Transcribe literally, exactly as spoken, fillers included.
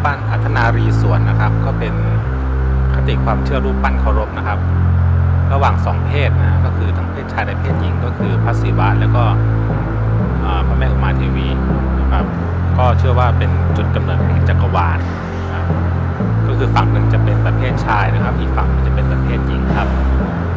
ปั้นอัธนารีสวนนะครับก็เป็นคติความเชื่อรูปปั้นเคารพนะครับระหว่างสองเพศนะก็คือทั้งเพศชายและเพศหญิงก็คือพระศิวะแล้วก็พระแม่อุมาเทวีนะครับก็เชื่อว่าเป็นจุดกำเนิดแห่งจักรวาลนะครับก็คือฝั่งหนึ่งจะเป็นประเภทชายนะครับอีกฝั่งจะเป็นประเภทหญิงครับ